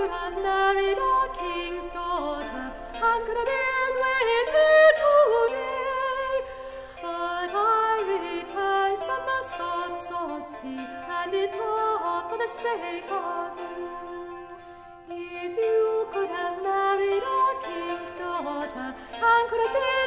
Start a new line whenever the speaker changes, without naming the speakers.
could have married a king's daughter and could have been with her today. But I returned from the salt, salt sea, and it's all for the sake of you. If you could have married a king's daughter and could have been